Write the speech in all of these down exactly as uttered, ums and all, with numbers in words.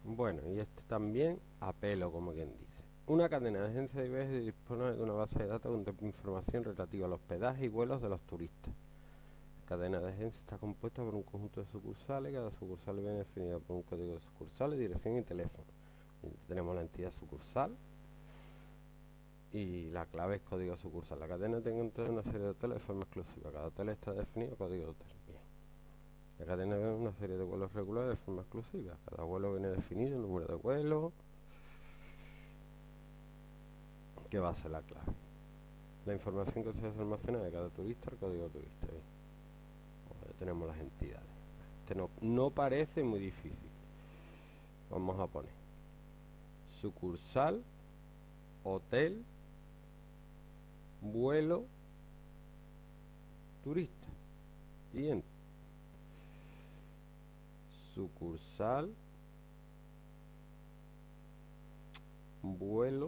Bueno, y este también a pelo, como quien dice. Una cadena de agencias de viajes dispone de una base de datos con información relativa al hospedaje y vuelos de los turistas. La cadena de agencias está compuesta por un conjunto de sucursales. Cada sucursal viene definida por un código de sucursales, dirección y teléfono. Y tenemos la entidad sucursal y la clave es código sucursal. La cadena tiene una serie de hoteles de forma exclusiva. Cada hotel está definido código de hotel. Bien. La cadena tiene una serie de vuelos regulares de forma exclusiva. Cada vuelo viene definido, el número de vuelo, que va a ser la clave. La información que se almacena de cada turista, el código turista. Bien. Pues ya tenemos las entidades. Este no, no parece muy difícil. Vamos a poner sucursal, hotel, vuelo, turista. Bien. Sucursal, vuelo,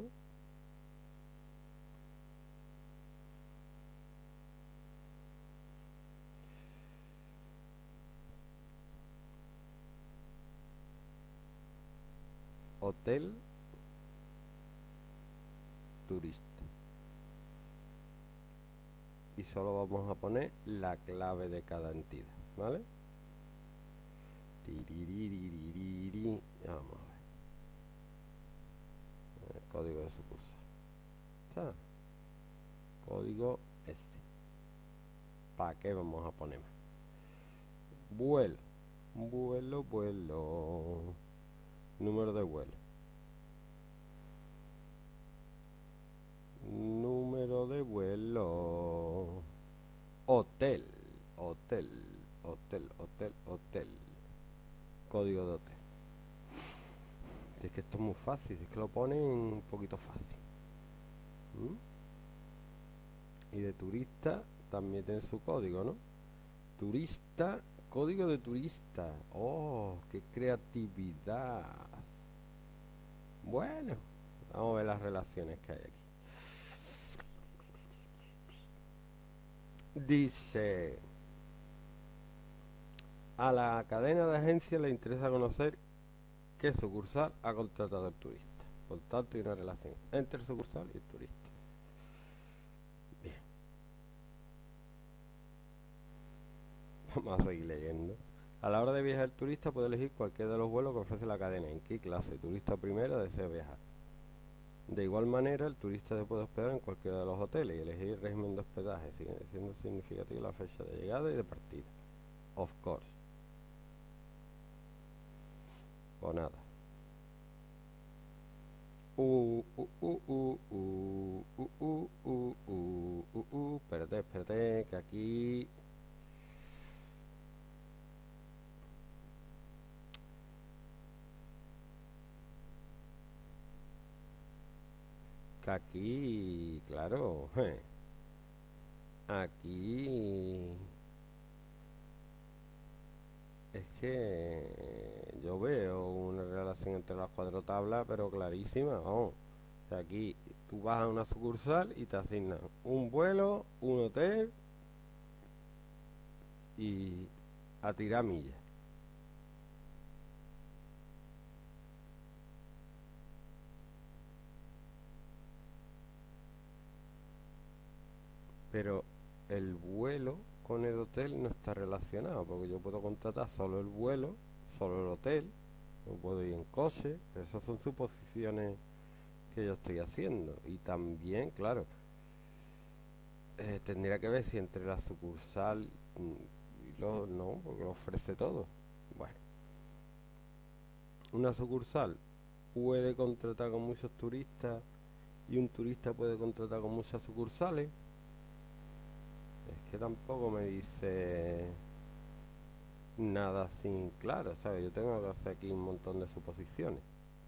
hotel, turista. Y solo vamos a poner la clave de cada entidad, ¿vale? Tiririririri. Vamos a ver. El código de sucursal. ¿Está? Código este. ¿Para qué vamos a poner más? Vuelo. Vuelo, vuelo. Número de vuelo. Número de vuelo. Hotel. Hotel. Hotel, hotel, hotel. Código de hotel. Es que esto es muy fácil, es que lo ponen un poquito fácil. ¿Mm? Y de turista también tiene su código, ¿no? Turista, código de turista. ¡Oh, qué creatividad! Bueno, vamos a ver las relaciones que hay aquí. Dice, a la cadena de agencias le interesa conocer qué sucursal ha contratado el turista. Por tanto, hay una relación entre el sucursal y el turista. Bien, vamos a seguir leyendo. A la hora de viajar el turista puede elegir cualquiera de los vuelos que ofrece la cadena. ¿En qué clase turista primera desea viajar? De igual manera, el turista se puede hospedar en cualquiera de los hoteles y elegir el régimen de hospedaje, siendo significativa la fecha de llegada y de partida. Of course. O nada. Uh, uh, uh, uh, uh, uh, uh, uh, uh, uh, uh. Espérate, espérate, que aquí... Que aquí, claro, je. Aquí... Es que yo veo una relación entre las cuatro tablas, pero clarísima, vamos. O sea, aquí tú vas a una sucursal y te asignan un vuelo, un hotel y a tirar millas. Pero el vuelo con el hotel no está relacionado, porque yo puedo contratar solo el vuelo, solo el hotel, no puedo ir en coche, pero esas son suposiciones que yo estoy haciendo. Y también, claro, eh, tendría que ver si entre la sucursal mm, y lo no, porque lo ofrece todo. Bueno, una sucursal puede contratar con muchos turistas y un turista puede contratar con muchas sucursales. Es que tampoco me dice nada así claro, ¿sabes? Yo tengo que hacer aquí un montón de suposiciones.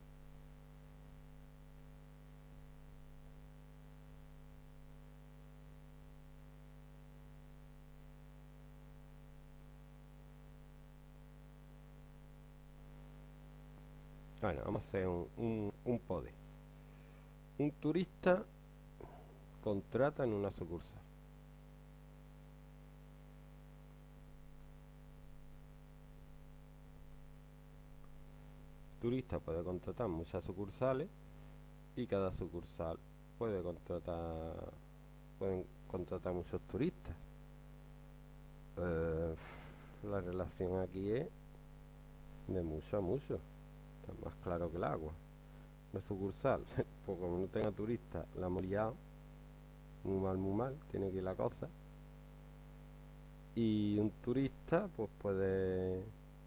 Bueno, vamos a hacer un, un, un poder. Un turista contrata en una sucursal. turista puede contratar muchas sucursales y cada sucursal puede contratar, pueden contratar muchos turistas. Eh, la relación aquí es de mucho a mucho, está más claro que el agua. Una sucursal, pues como no tenga turistas, la hemos liado, muy mal, muy mal, tiene que ir la cosa. Y un turista, pues puede,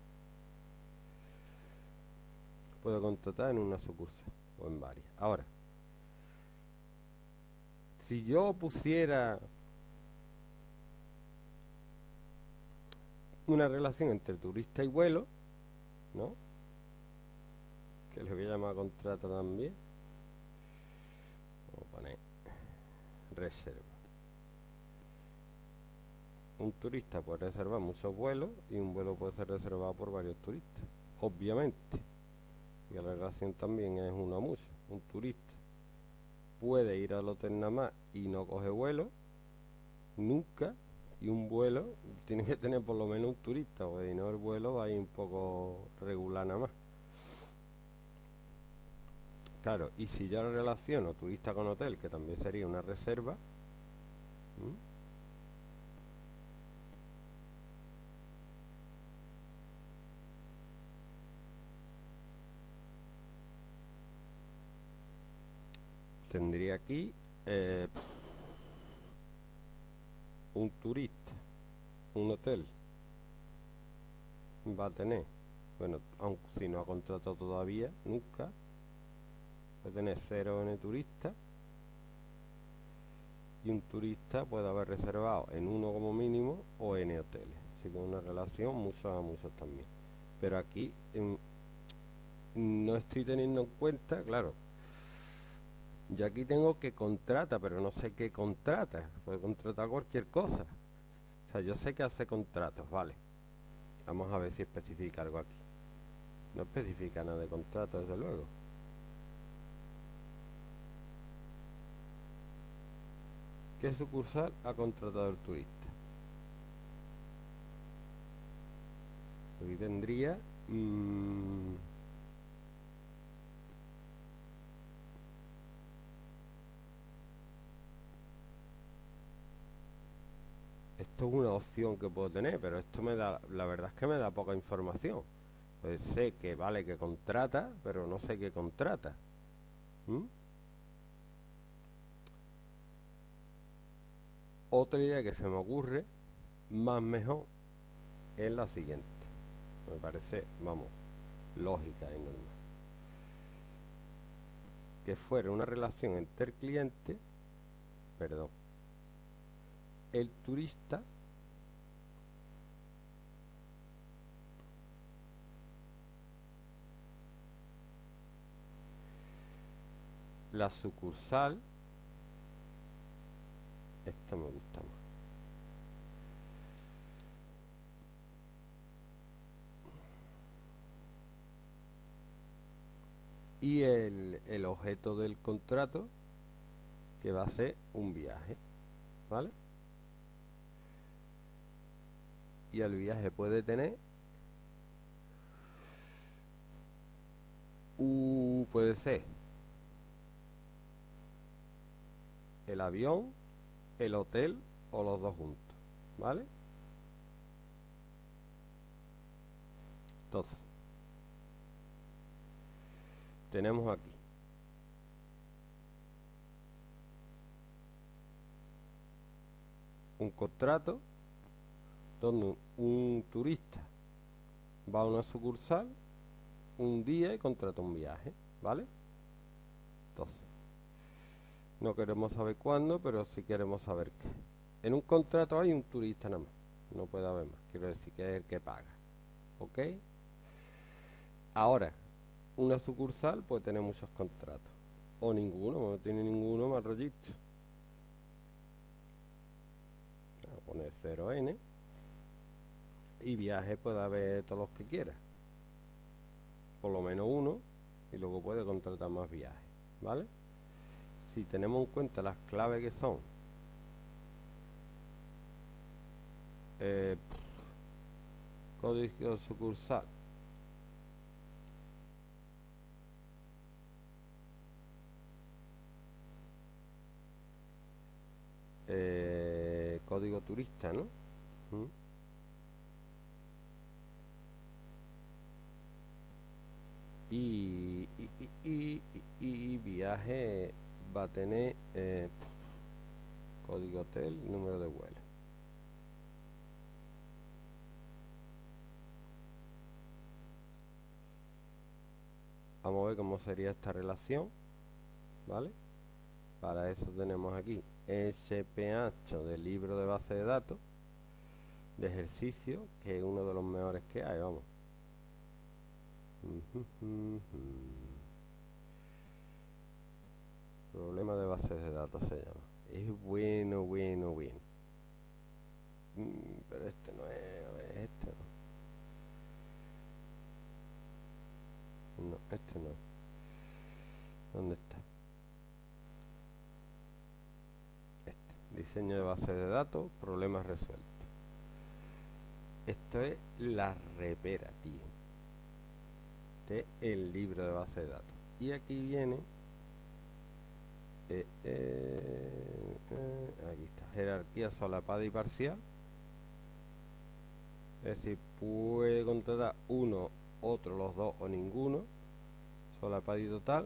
puede contratar en una sucursal o en varias. Ahora, si yo pusiera una relación entre turista y vuelo, ¿no? Que le voy a llamar contrato también. Vamos a poner reserva. Un turista puede reservar muchos vuelos y un vuelo puede ser reservado por varios turistas, obviamente. Y la relación también es uno a mucho. Un turista puede ir al hotel nada más y no coge vuelo, nunca. Y un vuelo tiene que tener por lo menos un turista, porque si no el vuelo va a ir un poco regular nada más. Claro, y si yo lo relaciono turista con hotel, que también sería una reserva, ¿m? Tendría aquí eh, un turista, un hotel, va a tener, bueno, aunque si no ha contratado todavía, nunca, va a tener cero N turistas y un turista puede haber reservado en uno como mínimo o N hoteles. Así que una relación muchos a muchos también. Pero aquí em, no estoy teniendo en cuenta, claro, yo aquí tengo que contrata, pero no sé qué contrata. Puede contratar cualquier cosa. O sea, yo sé que hace contratos, vale. Vamos a ver si especifica algo aquí. No especifica nada de contrato, desde luego. ¿Qué sucursal ha contratado el turista? Aquí tendría... Mmm, esto es una opción que puedo tener, pero esto me da... La verdad es que me da poca información. Pues sé que vale que contrata, pero no sé qué contrata. ¿Mm? Otra idea que se me ocurre, más mejor, es la siguiente. Me parece, vamos, lógica y normal. Que fuera una relación entre el cliente, perdón, el turista la sucursal, esto me gusta más, y el, el objeto del contrato, que va a ser un viaje, ¿vale? Y el viaje puede tener uh, puede ser el avión, el hotel o los dos juntos, ¿vale? Entonces, tenemos aquí un contrato donde un turista va a una sucursal un día y contrata un viaje, ¿vale? Entonces, no queremos saber cuándo, pero sí queremos saber qué. En un contrato hay un turista nada más, no puede haber más, quiero decir que es el que paga, ¿ok? Ahora, una sucursal puede tener muchos contratos, o ninguno, no tiene ninguno, más rollito. Voy a poner cero N y viaje puede haber todos los que quiera, por lo menos uno, y luego puede contratar más viajes, ¿vale? Si tenemos en cuenta las claves que son eh, código sucursal, código turista, ¿no? ¿Mm? Y, y, y, y, y- y viaje va a tener eh, código hotel, número de vuelo. Vamos a ver cómo sería esta relación, ¿vale? Para eso tenemos aquí S P H del libro de base de datos de ejercicio, que es uno de los mejores que hay, vamos. Problema de bases de datos se llama. Es bueno, bueno, bueno. Mm, pero este no es, a ver, este no. No, este no. ¿Dónde está? Este. Diseño de base de datos, problemas resueltos. Esto es la repera, tío. Este es el libro de base de datos. Y aquí viene eh, eh, eh, aquí está, jerarquía solapada y parcial. Es decir, puede contratar uno, otro, los dos o ninguno. Solapada y total.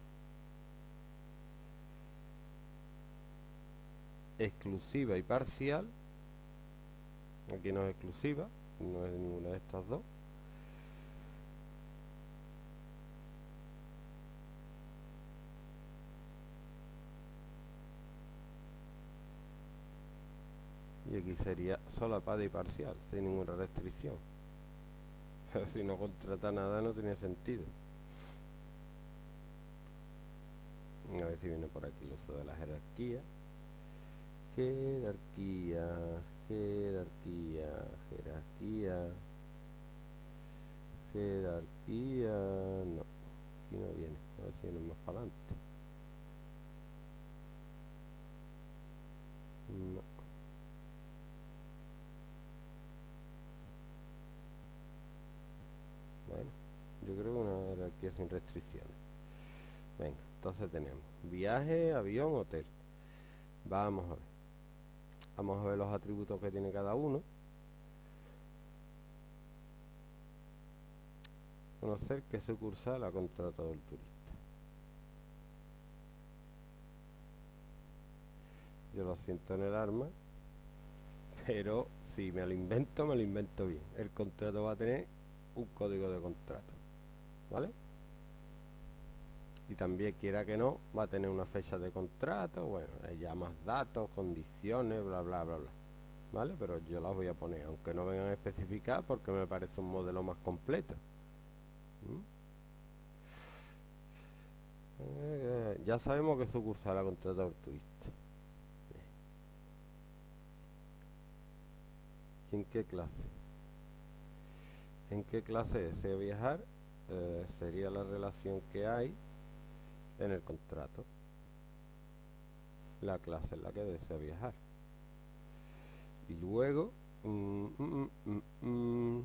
Exclusiva y parcial. Aquí no es exclusiva, no es ninguna de estas dos. Y aquí sería solapada y parcial, sin ninguna restricción. Pero si no contrata nada no tiene sentido. A ver si viene por aquí el uso de la jerarquía. Jerarquía, jerarquía, jerarquía, jerarquía. No, aquí no viene. A ver si viene más para adelante. No. Bueno, yo creo que una jerarquía sin restricciones. Venga, entonces tenemos viaje, avión, hotel. Vamos a ver. Vamos a ver los atributos que tiene cada uno. Conocer qué sucursal ha contratado el turista. Yo lo siento en el arma, pero si me lo invento, me lo invento bien. El contrato va a tener un código de contrato, ¿vale? Y también, quiera que no, va a tener una fecha de contrato, bueno, ya más datos, condiciones, bla, bla, bla, bla, ¿vale? Pero yo las voy a poner, aunque no vengan a especificar, porque me parece un modelo más completo. ¿Mm? Eh, ya sabemos que sucursal ha contratado el turista. ¿Y en qué clase? ¿En qué clase desea viajar? Eh, sería la relación que hay en el contrato. La clase en la que desea viajar. Y luego... Mm, mm, mm, mm,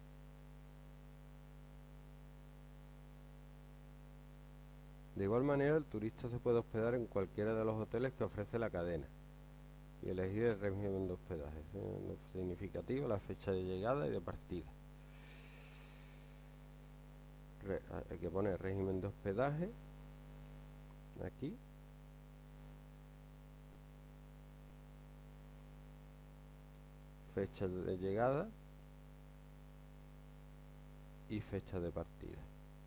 de igual manera, el turista se puede hospedar en cualquiera de los hoteles que ofrece la cadena y elegir el régimen de hospedaje. ¿Sí? Significativo, la fecha de llegada y de partida. Re, hay que poner régimen de hospedaje aquí. Fecha de llegada y fecha de partida.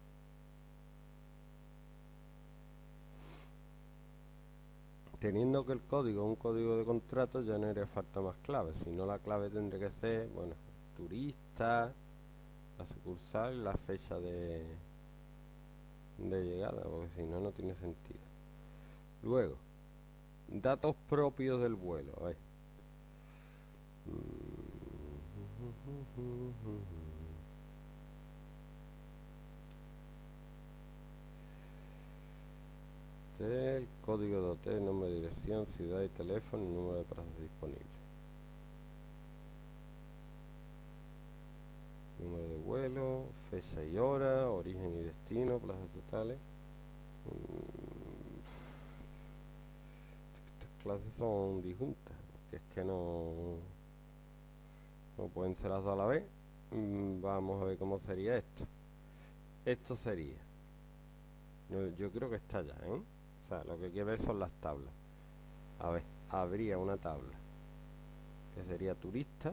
Teniendo que el código es un código de contrato, ya no haría falta más claves. Si no, la clave tendría que ser, bueno, turista, la sucursal y la fecha de, de llegada, porque si no, no tiene sentido. Luego, datos propios del vuelo. A ver. Hotel, código de hotel, nombre de dirección, ciudad y teléfono y número de plazas disponibles. Número de vuelo, fecha y hora, origen y destino, plazas totales. Estas clases son disjuntas. porque es que no, no pueden ser las dos a la vez. Mm, Vamos a ver cómo sería esto. Esto sería, yo, yo creo que está ya, ¿eh? O sea, lo que hay que ver son las tablas. A ver, habría una tabla que sería turista,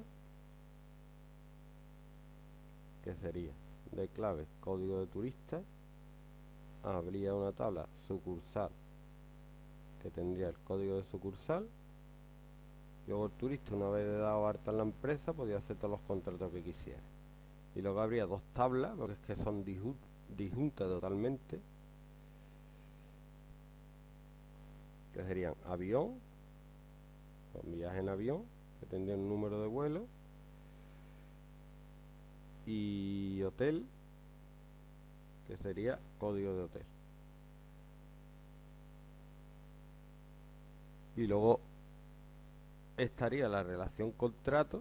que sería de clave código de turista. Habría una tabla sucursal que tendría el código de sucursal. Luego el turista, una vez dado alta en la empresa, podía hacer todos los contratos que quisiera. Y luego habría dos tablas, porque es que son disjun- disjuntas totalmente, que serían avión, con viaje en avión, que tendría un número de vuelo, y hotel, que sería código de hotel. Y luego estaría la relación contrato,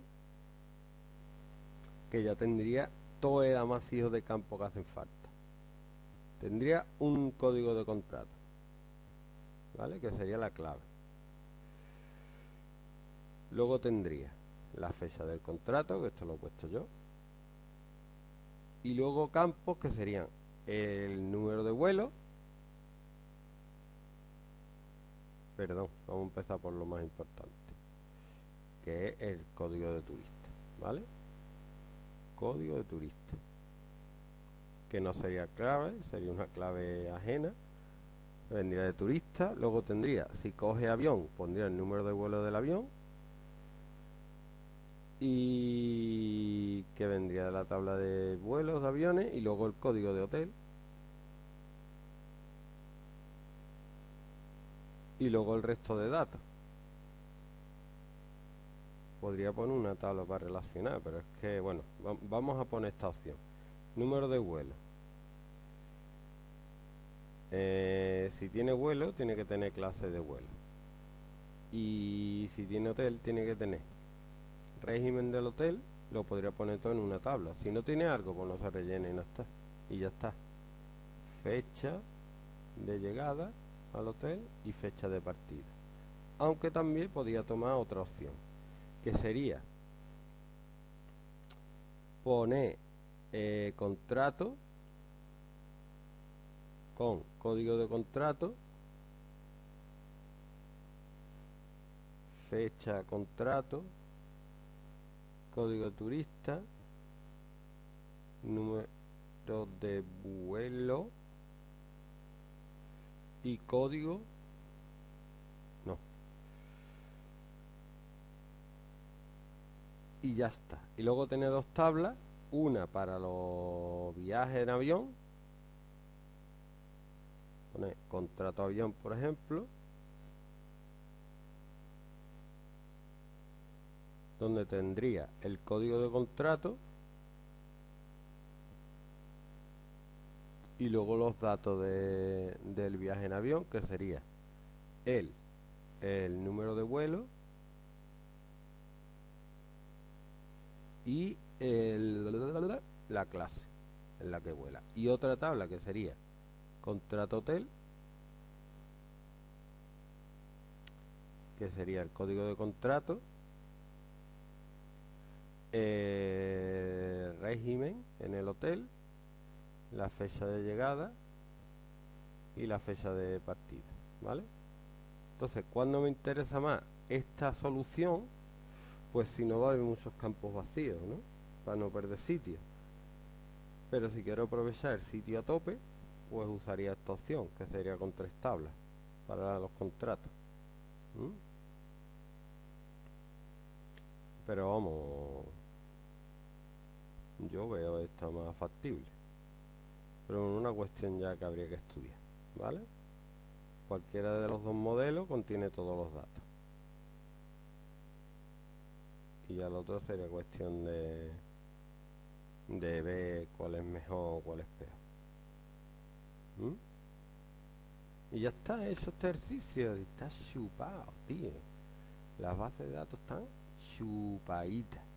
que ya tendría todo el amasijo de campo que hacen falta. Tendría un código de contrato, ¿vale? Que sería la clave. Luego tendría la fecha del contrato, que esto lo he puesto yo. Y luego campos que serían el número de vuelo. Perdón, vamos a empezar por lo más importante, que es el código de turista, ¿vale? Código de turista, que no sería clave, sería una clave ajena. Vendría de turista. Luego tendría, si coge avión, pondría el número de vuelo del avión, y que vendría de la tabla de vuelos de aviones, y luego el código de hotel, y luego el resto de datos. Podría poner una tabla para relacionar, pero es que, bueno, va- vamos a poner esta opción. Número de vuelo. Eh, si tiene vuelo, tiene que tener clase de vuelo. Y si tiene hotel, tiene que tener régimen del hotel. Lo podría poner todo en una tabla. Si no tiene algo, pues no se rellena y no está. Y ya está. Fecha de llegada al hotel y fecha de partida. Aunque también podría tomar otra opción, que sería poner eh, contrato con código de contrato, fecha contrato, código de turista, número de vuelo y código, no, y ya está. Y luego tener dos tablas, una para los viajes en avión, poner contrato avión, por ejemplo, donde tendría el código de contrato y luego los datos de, del viaje en avión, que sería el, el número de vuelo y el, la clase en la que vuela. Y otra tabla que sería contrato hotel, que sería el código de contrato, el régimen en el hotel, la fecha de llegada y la fecha de partida, ¿vale? Entonces, ¿cuándo me interesa más esta solución? Pues si no va a haber muchos campos vacíos, ¿no? Para no perder sitio. Pero si quiero aprovechar el sitio a tope, pues usaría esta opción, que sería con tres tablas para los contratos. ¿Mm? Pero vamos, yo veo esta más factible. Pero es una cuestión ya que habría que estudiar, ¿vale? Cualquiera de los dos modelos contiene todos los datos. Y ya lo otro sería cuestión de, de ver cuál es mejor o cuál es peor. ¿Mm? Y ya está, hecho este ejercicio. Está chupado, tío. Las bases de datos están chupaditas.